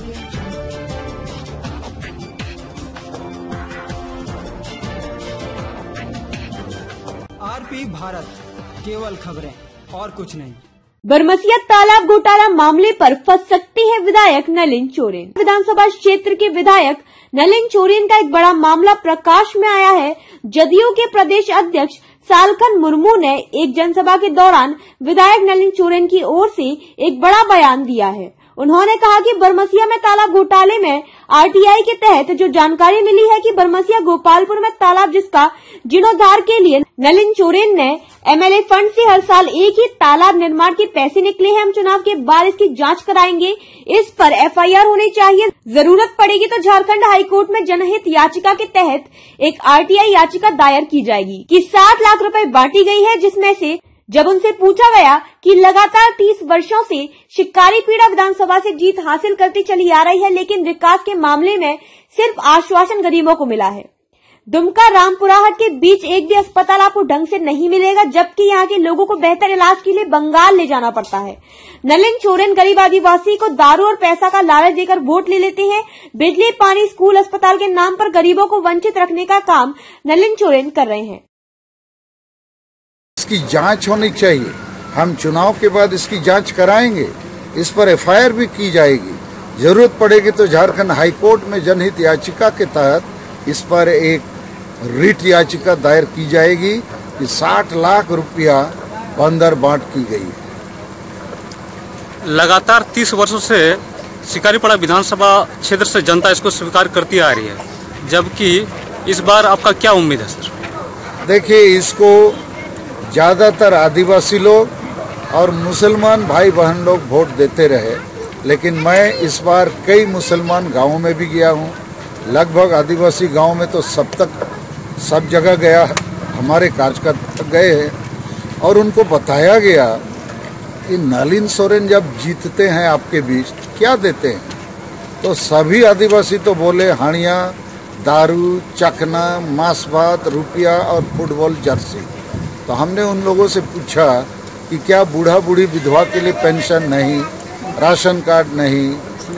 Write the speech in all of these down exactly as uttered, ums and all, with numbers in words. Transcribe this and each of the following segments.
RP Bharat, केवल खबरें और कुछ नहीं। बरमसिया तालाब घोटाला मामले पर फंस सकती है विधायक नलिन चोरेन। विधानसभा क्षेत्र के विधायक नलिन चोरेन का एक बड़ा मामला प्रकाश में आया है। जदयू के प्रदेश अध्यक्ष सालखन मुर्मू ने एक जनसभा के दौरान विधायक नलिन चोरेन की ओर से एक बड़ा बयान दिया है। उन्होंने कहा कि बरमसिया में तालाब घोटाले में आरटीआई के तहत जो जानकारी मिली है कि बरमसिया गोपालपुर में तालाब जिसका जीर्णोद्धार के लिए नलिन चोरेन ने एमएलए फंड से हर साल एक ही तालाब निर्माण के पैसे निकले हैं। हम चुनाव के बाद इसकी जांच कराएंगे। इस पर एफआईआर होनी चाहिए। जरूरत पड़ेगी तो झारखंड हाईकोर्ट में जनहित याचिका के तहत एक आरटीआई याचिका दायर की जाएगी कि सात लाख रुपए बांटी गई है, जिसमें से जब उनसे पूछा गया कि लगातार तीस वर्षों से शिकारीपीड़ा विधानसभा से जीत हासिल करती चली आ रही है, लेकिन विकास के मामले में सिर्फ आश्वासन गरीबों को मिला है। दुमका रामपुराहट के बीच एक भी अस्पताल आपको ढंग से नहीं मिलेगा, जबकि यहाँ के लोगों को बेहतर इलाज के लिए बंगाल ले जाना पड़ता है। नलिन चोरेन गरीब आदिवासी को दारू और पैसा का लालच देकर वोट ले लेते हैं। बिजली, पानी, स्कूल, अस्पताल के नाम पर गरीबों को वंचित रखने का काम नलिन चोरेन कर रहे हैं। इसकी जांच होनी चाहिए। हम चुनाव के बाद इसकी जांच कराएंगे। इस पर एफआईआर भी की जाएगी। जरूरत पड़ेगी तो झारखंड हाईकोर्ट में जनहित याचिका के तहत इस पर एक रिट याचिका दायर की जाएगी कि साठ लाख रुपया अंदर बांट की गई है। लगातार तीस वर्षों से शिकारीपाड़ा विधानसभा क्षेत्र से जनता इसको स्वीकार करती आ रही है, जबकि इस बार आपका क्या उम्मीद है सर? देखिए, इसको ज्यादातर आदिवासी लोग और मुसलमान भाई बहन लोग वोट देते रहे, लेकिन मैं इस बार कई मुसलमान गांवों में भी गया हूं। लगभग आदिवासी गांव में तो सब तक सब जगह गया, हमारे कार्यकर्ता गए हैं और उनको बताया गया कि नलिन चोरेन जब जीतते हैं आपके बीच क्या देते हैं, तो सभी आदिवासी तो बोले हानिया, दारू, चखना, मांस भात, रुपया और फुटबॉल जर्सी। तो हमने उन लोगों से पूछा कि क्या बूढ़ा बूढ़ी विधवा के लिए पेंशन नहीं, राशन कार्ड नहीं,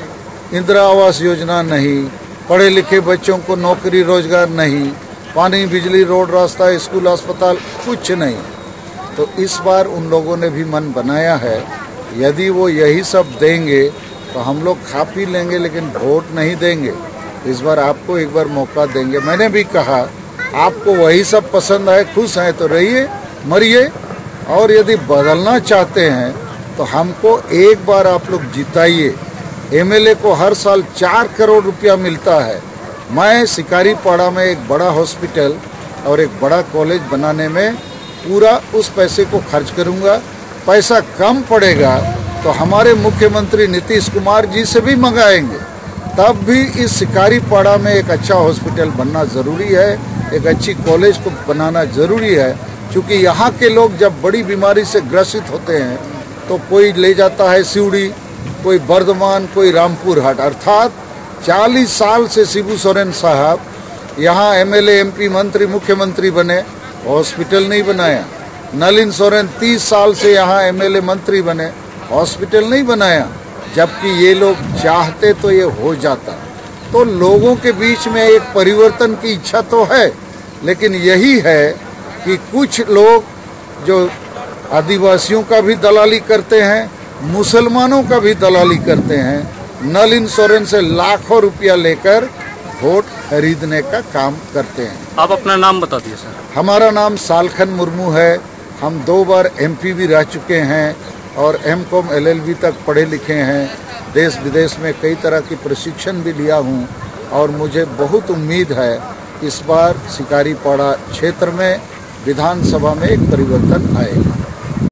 इंदिरा आवास योजना नहीं, पढ़े लिखे बच्चों को नौकरी रोजगार नहीं, पानी, बिजली, रोड, रास्ता, स्कूल, अस्पताल कुछ नहीं। तो इस बार उन लोगों ने भी मन बनाया है, यदि वो यही सब देंगे तो हम लोग खा पी लेंगे, लेकिन वोट नहीं देंगे। इस बार आपको एक बार मौका देंगे। मैंने भी कहा आपको वही सब पसंद आए, खुश हैं तो रहिए, मरिए, और यदि बदलना चाहते हैं तो हमको एक बार आप लोग जिताइए। एमएलए को हर साल चार करोड़ रुपया मिलता है। मैं शिकारीपाड़ा में एक बड़ा हॉस्पिटल और एक बड़ा कॉलेज बनाने में पूरा उस पैसे को खर्च करूंगा। पैसा कम पड़ेगा तो हमारे मुख्यमंत्री नीतीश कुमार जी से भी मंगाएंगे, तब भी इस शिकारीपाड़ा में एक अच्छा हॉस्पिटल बनना जरूरी है, एक अच्छी कॉलेज को बनाना जरूरी है। क्योंकि यहाँ के लोग जब बड़ी बीमारी से ग्रसित होते हैं तो कोई ले जाता है सिवड़ी, कोई बर्धमान, कोई रामपुर हाट। अर्थात चालीस साल से शिबू सोरेन साहब यहाँ एमएलए, एमपी, मंत्री, मुख्यमंत्री बने, हॉस्पिटल नहीं बनाया। नलिन चोरेन तीस साल से यहाँ एमएलए, मंत्री बने, हॉस्पिटल नहीं बनाया। जबकि ये लोग चाहते तो ये हो जाता। तो लोगों के बीच में एक परिवर्तन की इच्छा तो है, लेकिन यही है कि कुछ लोग जो आदिवासियों का भी दलाली करते हैं, मुसलमानों का भी दलाली करते हैं, नलिन चोरेन से लाखों रुपया लेकर वोट खरीदने का काम करते हैं। आप अपना नाम बता दिए सर। हमारा नाम सालखन मुर्मू है। हम दो बार एमपी भी रह चुके हैं और एमकॉम एलएलबी तक पढ़े लिखे हैं। देश विदेश में कई तरह की प्रशिक्षण भी लिया हूं और मुझे बहुत उम्मीद है इस बार शिकारीपाड़ा क्षेत्र में विधानसभा में एक परिवर्तन आएगा।